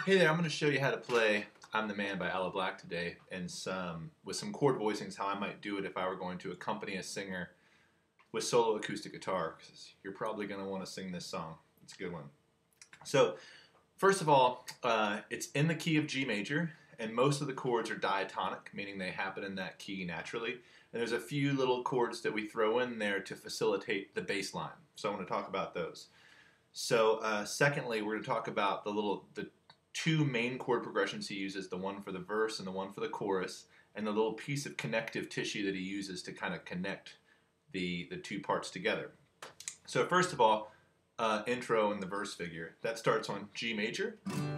Hey there, I'm going to show you how to play I'm the Man by Aloe Blacc today, and with some chord voicings, how I might do it if I were going to accompany a singer with solo acoustic guitar, because you're probably going to want to sing this song. It's a good one. So, first of all, it's in the key of G major, and most of the chords are diatonic, meaning they happen in that key naturally. And there's a few little chords that we throw in there to facilitate the bass line. So I want to talk about those. So, secondly, we're going to talk about the two main chord progressions he uses, the one for the verse and the one for the chorus, and the little piece of connective tissue that he uses to kind of connect the two parts together. So first of all, intro and the verse figure. That starts on G major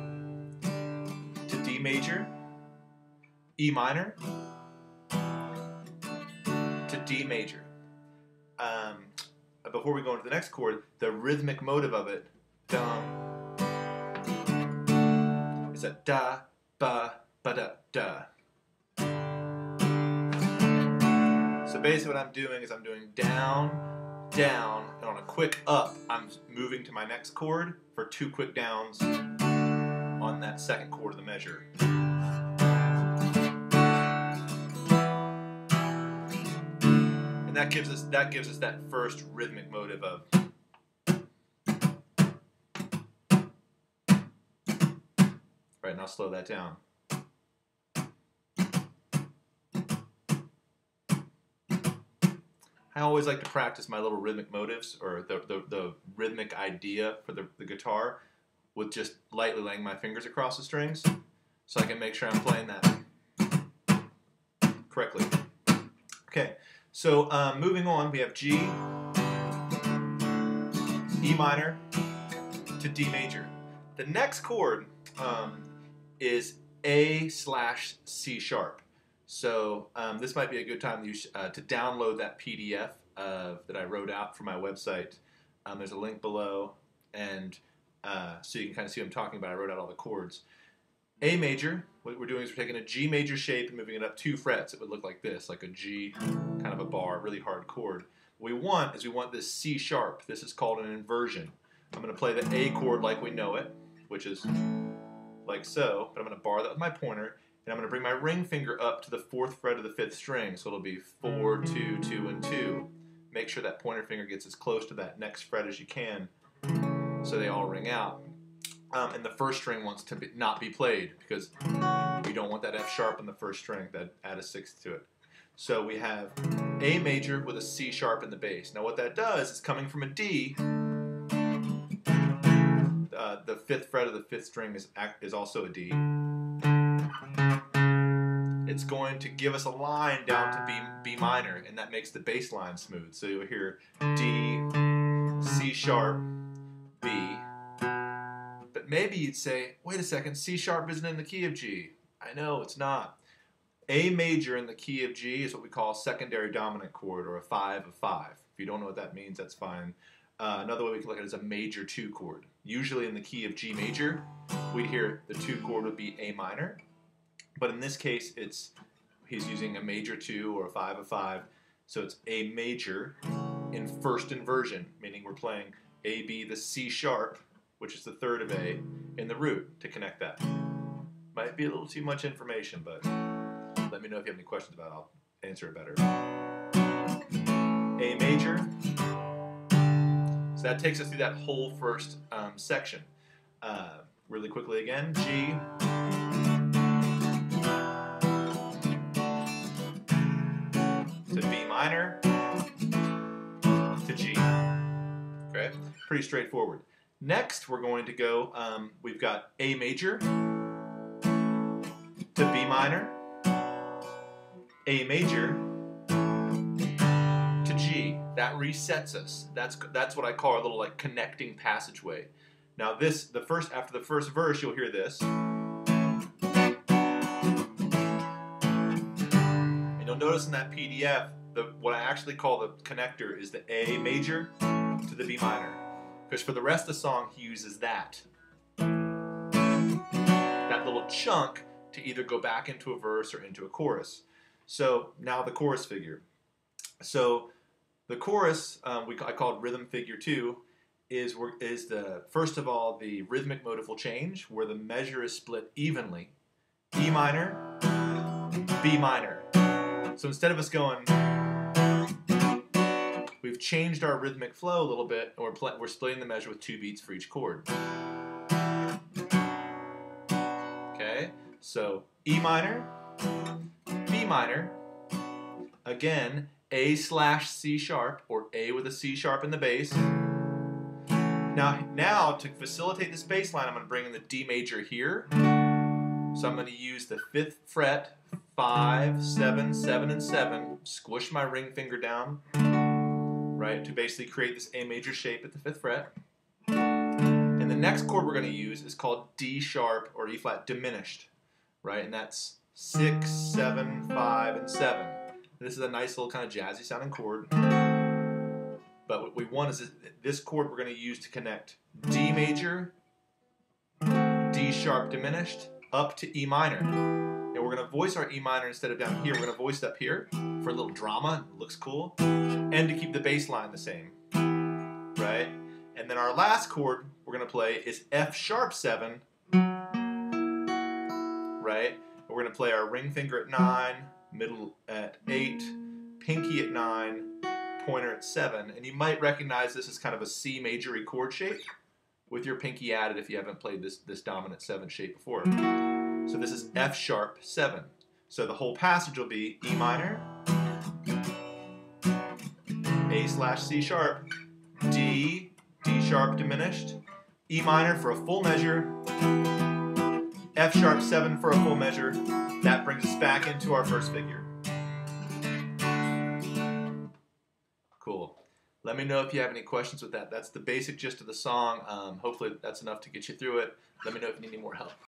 to D major, E minor to D major. Before we go into the next chord, the rhythmic motive of it, is a da, ba, ba, da, da. So basically what I'm doing is I'm doing down, down, and on a quick up, I'm moving to my next chord for two quick downs on that second chord of the measure. And that gives us that first rhythmic motive of. Right, and I'll slow that down. I always like to practice my little rhythmic motives, or the rhythmic idea for the guitar, with just lightly laying my fingers across the strings, so I can make sure I'm playing that correctly. Okay, so moving on, we have G, E minor to D major. The next chord is A/C sharp. So this might be a good time to download that PDF that I wrote out for my website. There's a link below, and so you can kind of see what I'm talking about. I wrote out all the chords. A major, what we're doing is we're taking a G major shape and moving it up 2 frets. It would look like this, like a G, kind of a bar, really hard chord. What we want this C sharp. This is called an inversion. I'm going to play the A chord like we know it, which is like so, but I'm going to bar that with my pointer, and I'm going to bring my ring finger up to the 4th fret of the 5th string, so it'll be 4, 2, 2, and 2. Make sure that pointer finger gets as close to that next fret as you can, so they all ring out. And the first string wants to not be played, because we don't want that F sharp in the first string, that add a 6th to it. So we have A major with a C sharp in the bass. Now what that does is, coming from a D, the 5th fret of the 5th string is also a D. It's going to give us a line down to B minor, and that makes the bass line smooth. So you'll hear D, C sharp, B. But maybe you'd say, wait a second, C sharp isn't in the key of G. I know, it's not. A major in the key of G is what we call a secondary dominant chord, or a 5 of 5. If you don't know what that means, that's fine. Another way we can look at it is a major 2 chord. Usually in the key of G major, we'd hear the 2 chord would be A minor. But in this case, he's using a major 2 or a 5 of 5. So it's A major in first inversion, meaning we're playing A, B, the C sharp, which is the 3rd of A, in the root to connect that. Might be a little too much information, but let me know if you have any questions about it. I'll answer it better. A major. So that takes us through that whole first section. Really quickly again, G, to B minor, to G. Okay, pretty straightforward. Next, we're going to go, we've got A major to B minor, A major to G. That resets us. That's what I call a little like connecting passageway. Now after the first verse, you'll hear this. And you'll notice in that PDF, what I actually call the connector is the A major to the B minor. Because for the rest of the song, he uses that little chunk to either go back into a verse or into a chorus. So now the chorus figure. So the chorus, I call it rhythm figure 2, is the first of all the rhythmic motive will change, where the measure is split evenly. E minor, B minor. So instead of us going, we've changed our rhythmic flow a little bit, and we're splitting the measure with 2 beats for each chord. Okay, so E minor, B minor, again, A slash C sharp, or A with a C sharp in the bass. Now to facilitate this bass line, I'm going to bring in the D major here. So I'm going to use the 5th fret, 5, 7, 7, and 7, squish my ring finger down, right, to basically create this A major shape at the 5th fret. And the next chord we're going to use is called D sharp or E flat diminished, right, and that's 6, 7, 5, and 7. This is a nice little kind of jazzy sounding chord. But what we want is this chord we're going to use to connect D major, D sharp diminished, up to E minor. And we're going to voice our E minor instead of down here. We're going to voice it up here for a little drama. It looks cool. And to keep the bass line the same. Right? And then our last chord we're going to play is F sharp 7. Right? We're going to play our ring finger at 9, middle at 8, pinky at 9, pointer at 7. And you might recognize this as kind of a C major chord shape with your pinky added if you haven't played this dominant 7 shape before. So this is F sharp 7. So the whole passage will be E minor, A slash C sharp, D, D sharp diminished, E minor for a full measure, F sharp 7 for a full measure. That brings us back into our first figure. Cool. Let me know if you have any questions with that. That's the basic gist of the song. Hopefully that's enough to get you through it. Let me know if you need any more help.